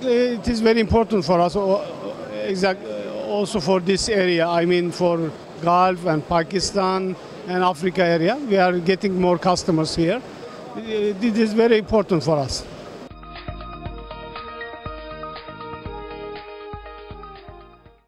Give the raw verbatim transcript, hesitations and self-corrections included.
it is very important for us, exact, also for this area. I mean, for Gulf and Pakistan and Africa area, we are getting more customers here. It is very important for us.